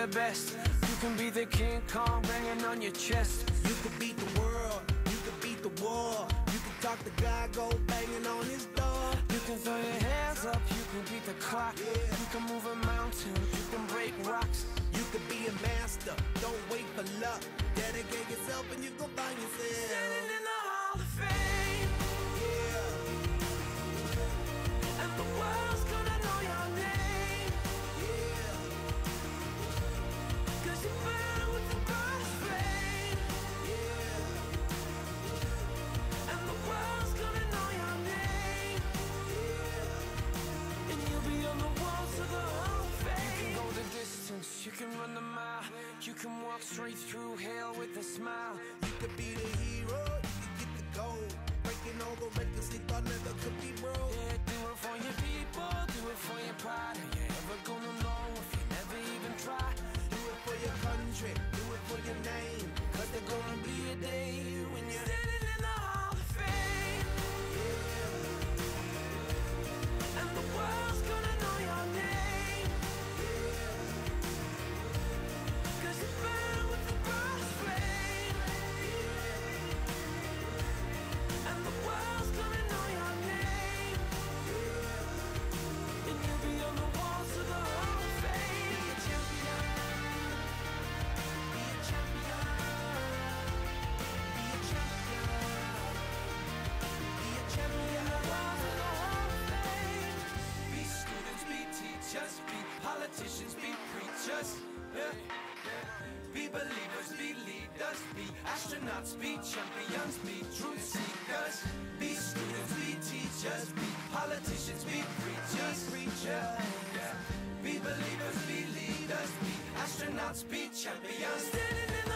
the best. You can be the King Kong banging on your chest. You could beat the world, you could beat the war. You can talk to God, go banging on his door. You can throw your hands up, you can beat the clock. You can move a mountain, you can break rocks. You could be a master, don't wait for luck. Dedicate yourself and you gon' find yourself Standing in the Hall of Fame. Yeah, And the world's gonna know your name. yeah, 'Cause you burn with the brightest flame. yeah, And the world's gonna know your name. yeah. And you'll be on the walls of the Hall of Fame. You can go the distance, you can run the mile. You can walk straight through hell with a smile. You could be the hero, you could get the gold. Breaking all the records they thought never could be broke. Yeah, do it for your people, do it for your pride. Are you ever gonna know if you never even try? Do it for your country, do it for your name. 'Cause there's gonna be a day when you're Standing in the Hall of Fame. And the world's gonna know your name. 'Cause you burn with the brightest flame. And the world's gonna know your name. And you'll be on the walls of the Hall of Fame. Be a champion. Be a champion. Be a champion. Be a champion. The walls of the Hall of Fame. Be students, be teachers, be politicians, be preachers. Yeah. Be believers, be leaders, be astronauts, be champions, be truth seekers. Be students, be teachers, be politicians, be preachers. Yeah. Be believers, be leaders, be astronauts, be champions. Standing in